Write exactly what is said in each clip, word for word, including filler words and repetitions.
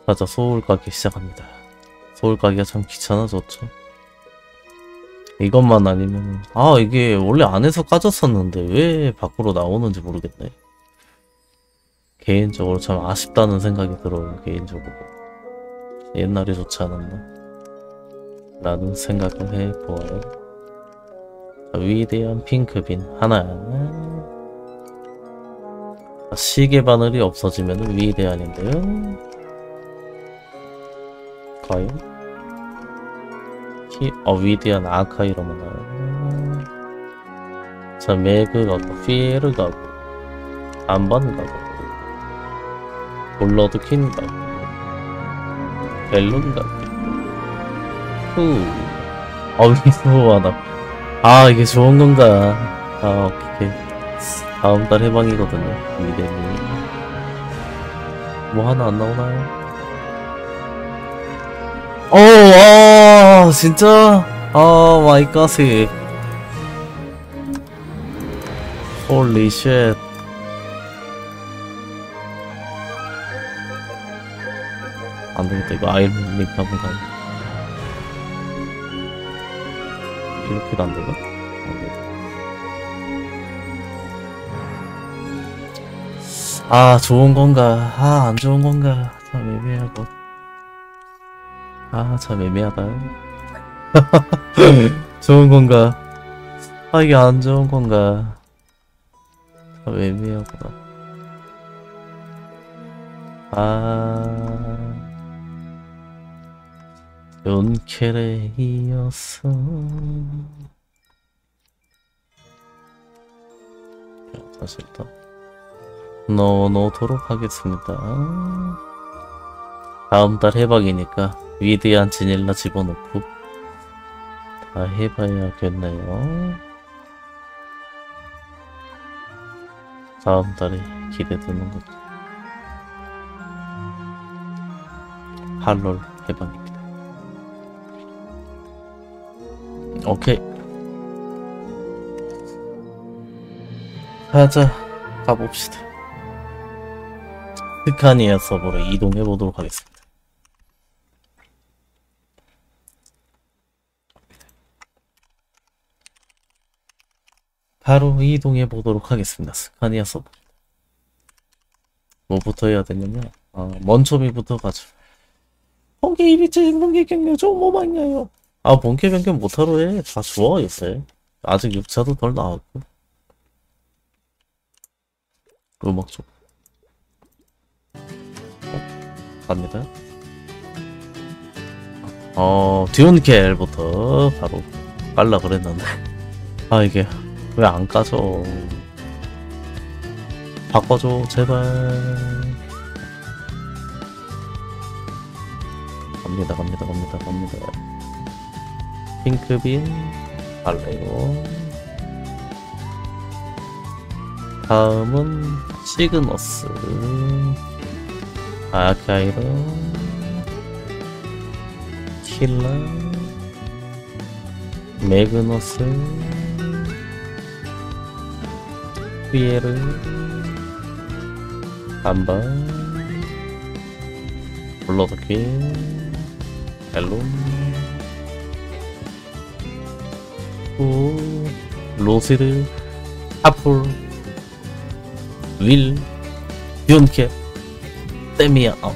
가자. 소울 가기 시작합니다. 소울 가기가 참 귀찮아졌죠. 이것만 아니면 아 이게 원래 안에서 까졌었는데 왜 밖으로 나오는지 모르겠네. 개인적으로 참 아쉽다는 생각이 들어요. 개인적으로 옛날이 좋지 않았나 라는 생각을 해보아요. 자, 위대한 핑크빈 하나. 자, 시계 바늘이 없어지면 위대한인데요. 과연? 히, 어 위대한 아카이로만 나와요. 자, 매그 가고 피에르 가고 안반 가고 볼러드킨 가고 벨룬 가고 후. 어 미소 하나. 아 이게 좋은 건가? 아 오케이. 다음 달 해방이거든요. 위대님. 뭐 하나 안 나오나요? 오, 아, 진짜? 아, 마이 갓이. 홀리 쉣. 안 되겠다. 이거 아이언 링크 한번 가야 이렇게도 안 되나? 아, 좋은 건가? 아, 안 좋은 건가? 참 애매하고. 아, 참 애매하다. 좋은 건가? 아, 이게 안 좋은 건가? 참 애매하구나. 아, 연켈에 이어서 다시 일단 넣어놓도록 하겠습니다. 다음 달 해박이니까 위대한 지닐라 집어넣고 다 해봐야겠네요. 다음 달에 기대되는 것도 팔월 해방입니다. 오케이. 가자. 가봅시다. 스카니아 서버로 이동해보도록 하겠습니다. 바로 이동해보도록 하겠습니다. 스카니아 서버. 뭐부터 해야 되냐면 아, 먼초미부터 가죠. 본캐 이비체 본캐 변경 좀 뭐만냐요. 아 본캐 변경 못하러 해. 다 좋아 요새. 아직 육 차도 덜 나왔고. 음악 좀 어? 갑니다. 어 듀온켈부터 바로 깔라 그랬는데 아 이게 왜 안 까져. 바꿔줘 제발. 갑니다 갑니다 갑니다 갑니다. 핑크빈 발레요. 다음은 시그너스 아카이로 킬라 매그너스 피에르 반반 블러드킬 앨론 후 로시드 하풀 윌 듀온캐 데미아 어.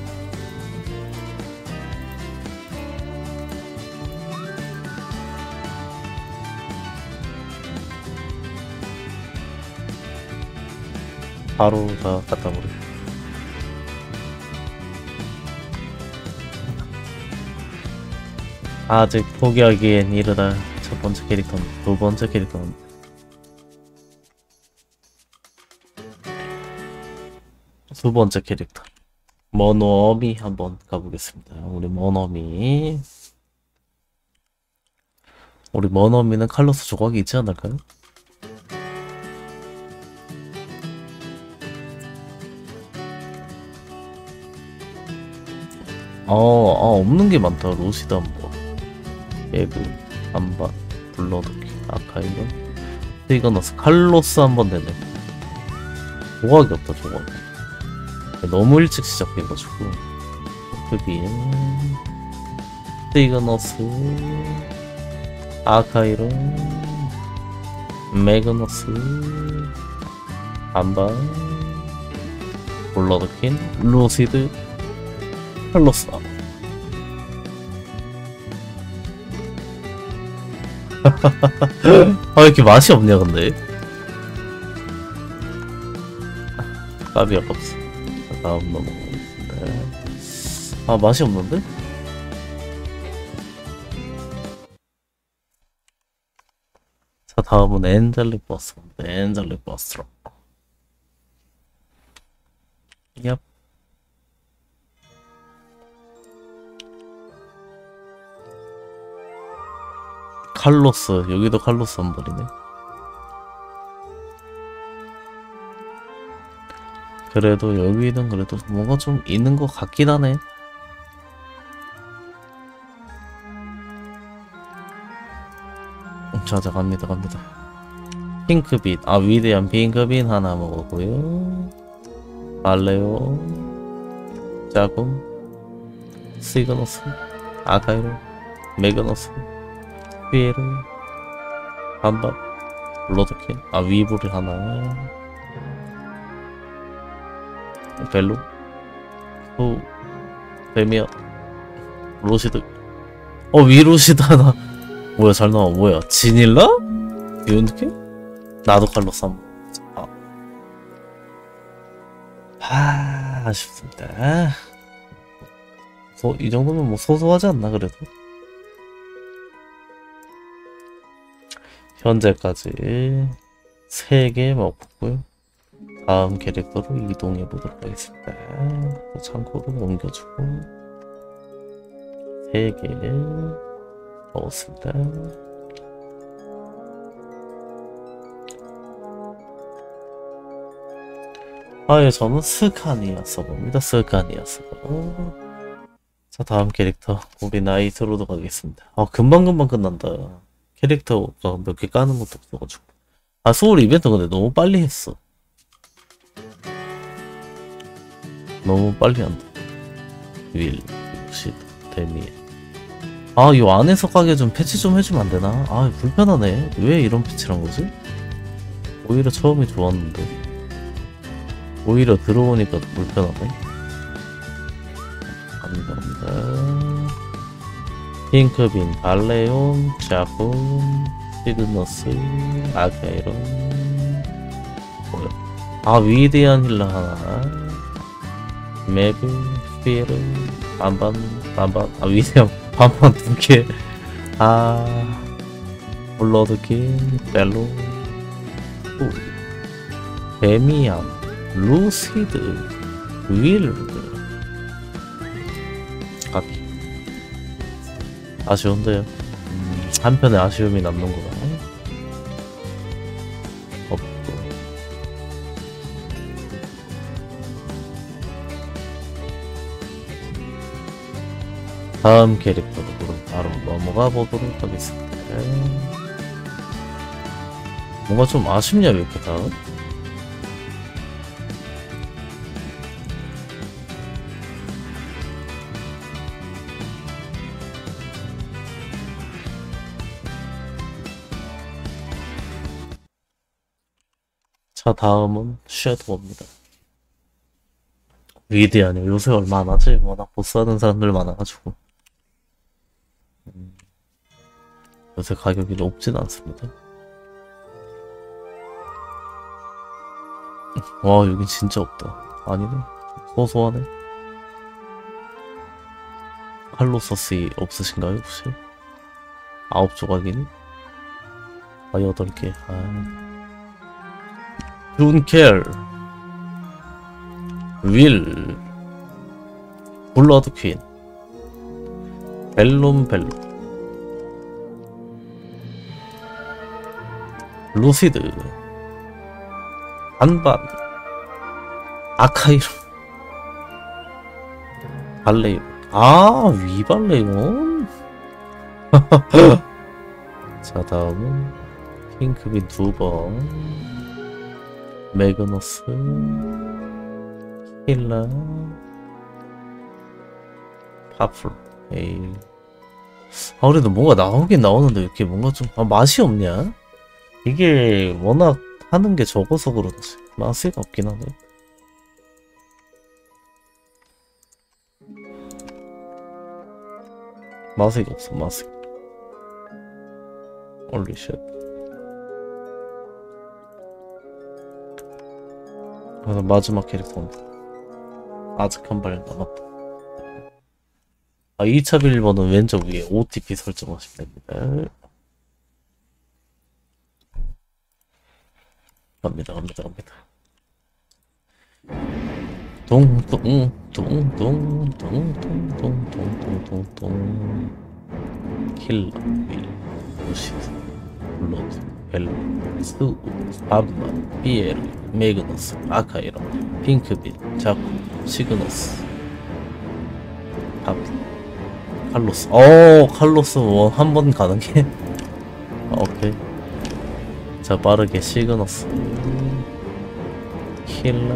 바로 다 갖다 버려. 아직 포기하기엔 이르다. 첫 번째 캐릭터는 두 번째 캐릭터는 두 번째 캐릭터 머너미 한번 가보겠습니다. 우리 머너미 우리 머너미는 칼로스 조각이 있지 않을까요? 어, 어 없는 게 많다. 로시드 한번 에그 한번 블러드키 아카이브 스티거너스 칼로스 한번 되네. 조각이 없다. 조각 너무 일찍 시작해가지고 핑크빈, 시그너스, 아카이론, 매그너스, 반반, 블러드킨, 루시드, 헬로스. 아, 왜 이렇게 맛이 없냐, 근데? 까비 아깝어. 다음 넘어가겠습니다. 아, 맛이 없는데? 자, 다음은 엔젤릭 버스입니다. 엔젤릭 버스로. 얍. 칼로스, 여기도 칼로스 한 번이네. 그래도 여기는 그래도 뭔가 좀 있는 것 같긴 하네. 자자, 갑니다 갑니다. 핑크빛, 아 위대한 핑크빛 하나 먹었고요. 발레오, 자금, 시그너스, 아카이로, 매그너스, 피에르, 반반, 로드킨, 아 위브를 하나, 벨로, 후, 데미어, 로시드, 어 위로시드 하나. 뭐야, 잘 나와. 뭐야, 지닐라? 이런 느낌? 나도 칼로스 한 번. 아, 아쉽습니다. 소, 이 정도면 뭐 소소하지 않나, 그래도? 현재까지 세 개 먹었고요. 다음 캐릭터로 이동해 보도록 하겠습니다. 참고로 옮겨주고 세 개 먹었습니다. 아예 저는 스카니아 써봅니다. 스카니아 써보. 자, 다음 캐릭터 우리 나이트로도 가겠습니다. 아, 금방금방 끝난다. 캐릭터가 몇 개 까는 것도 없어가지고. 아, 소울 이벤트 근데 너무 빨리 했어. 너무 빨리 한다. 윌, 시드, 데미. 아, 이 안에서 가게 좀 패치 좀 해주면 안 되나? 아, 불편하네. 왜 이런 패치란 거지? 오히려 처음이 좋았는데. 오히려 들어오니까 불편하네. 갑니다, 갑니다. 핑크빈, 발레온, 자품, 시그너스, 아카이론. 뭐야? 아, 위대한 힐러 하나. 매그, 피에르, 반반, 반반. 아, 위대한 반반 두 개. 아, 블러드킨, 벨로, 후, 데미안, 루시드, 윌드. 아기. 아쉬운데요. 음, 한편의 아쉬움이 남는구나. 없고. 다음 캐릭터로 바로 넘어가 보도록 하겠습니다. 뭔가 좀 아쉽냐, 왜 이렇게 다음? 자, 다음은 섀도우입니다. 위대하네. 요새 얼마 안 하지? 워낙 보스하는 사람들 많아가지고. 음, 요새 가격이 높진 않습니다. 와, 여긴 진짜 없다. 아니네. 소소하네. 칼로서스 없으신가요, 혹시? 아홉 조각이니? 아, 여덟 개. 아. 준켈, 윌, 블러드퀸, 벨롬벨로, 루시드, 반반, 아카이로, 발레이온. 아, 위발레이온. 자, 다음은 핑크빈 두 번. 매그너스, 힐라, 파풀 에일. 아 그래도 뭔가 나오긴 나오는데 왜 이렇게 뭔가 좀 아, 맛이 없냐? 이게 워낙 하는 게 적어서 그런지 맛이 없긴 하네. 맛이 없어 맛이. 홀리 쉣. 그래서 마지막 캐릭터 온다. 아직 한 발 남았다. 아, 이 차 빌리버는 왼쪽 위에 오티피 설정하시면 됩니다. 갑니다, 갑니다, 갑니다. 동동, 동동, 동동, 동동동동동. 킬러, 윌, 루시스, 블러드, 벨로, 스, 바브만, 피에르, 메그너스, 아카이로, 핑크빈, 자쿠, 시그너스, 파프. 칼로스. 어 칼로스 뭐 한 번 가는 게 오케이. 자 빠르게 시그너스 킬러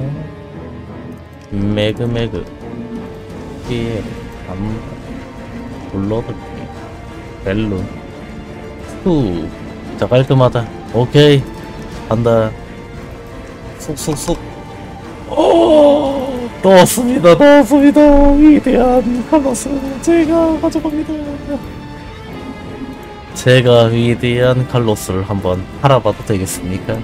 매그매그 피에르 암 블러드 벨룬 후. 자 깔끔하다. 오케이 간다. 쏙쏙쏙. 오 넣었습니다. 넣었습니다. 위대한 칼로스 제가 가져갑니다. 제가 위대한 칼로스를 한번 팔아봐도 되겠습니까?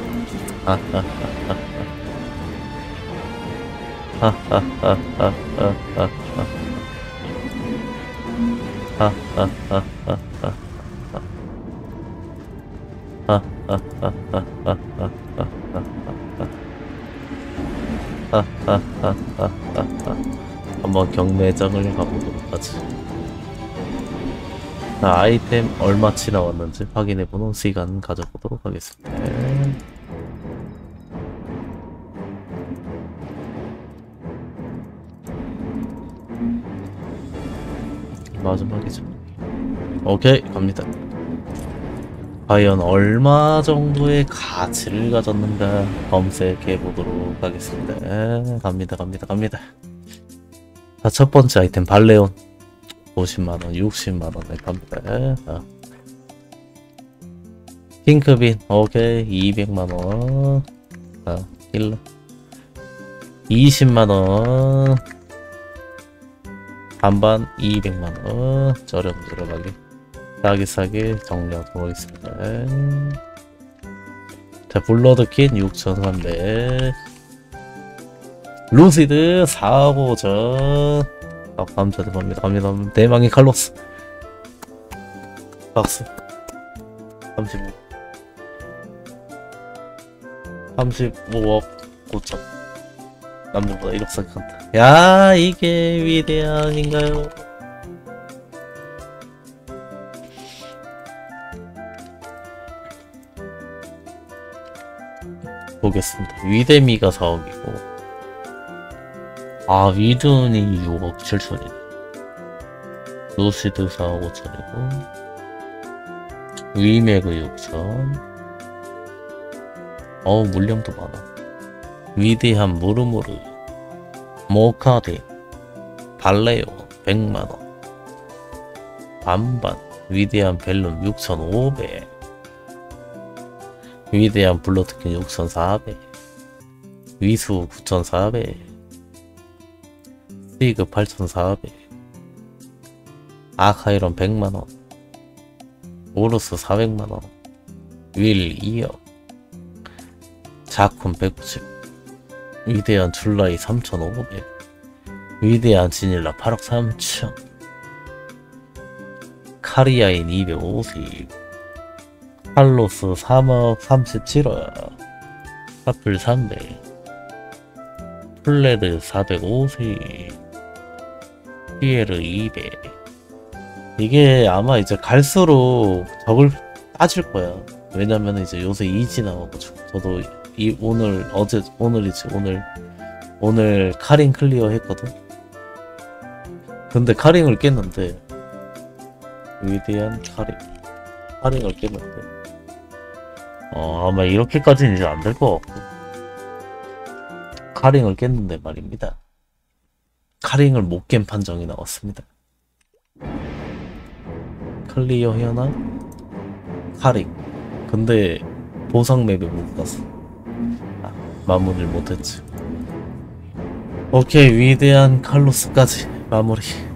한번 경매장을 가보도록 하지. 자, 아이템 얼마치 나왔는지 확인해보는 시간 가져보도록 하겠습니다. 마지막이죠. 오케이 갑니다. 과연 얼마 정도의 가치를 가졌는가 검색해 보도록 하겠습니다. 갑니다 갑니다 갑니다. 자, 첫 번째 아이템 발레온 오십만 원, 육십만 원에 갑니다. 자. 핑크빈 오케이 이백만 원. 자, 힐러 이십만 원. 반반 이백만 원. 저렴 저렴하게 싸게 싸게 정리하도록 하겠습니다. 자, 블러드킨 육천삼백. 루시드 사고전. 아, 감사드립니다. 갑니다. 대망의 칼로스. 박스. 삼십오. 삼십오억 구천. 남들보다 일억 생각한다. 야, 이게 위대한인가요? 보겠습니다. 위대미가 사억이고 아 위드니 육억 칠천이네. 루시드 사억 오천이고 위메그 육천. 어우 물량도 많아. 위대한 무르무르 모카딘 발레오 백만 원. 반반 위대한 벨룸 육천오백. 위대한 블러드킨 육천사백. 위수 구천사백. 스티그 팔천사백. 아카이론 백만 원. 오르스 사백만 원. 윌 이억. 자쿤 백구십. 위대한 줄라이 삼천오백. 위대한 지닐라 팔억 삼천. 카리아인 이백오십. 칼로스 삼억 삼십칠억. 파플 삼백. 플레드 사백오십. 피에르 이백. 이게 아마 이제 갈수록 적을 빠질 거야. 왜냐면 이제 요새 이지 나와가지고. 저도 이 오늘 어제 오늘이지 오늘 오늘 카링 클리어 했거든. 근데 카링을 깼는데 위대한 카링 카링을 깼는데 어 아마 이렇게까지는 이제 안 될 것 같고 카링을 깼는데 말입니다. 카링을 못 깬 판정이 나왔습니다. 클리어 해나 카링. 근데 보상 맵에 못 갔어. 아, 마무리를 못했지. 오케이, 위대한 칼로스까지 마무리.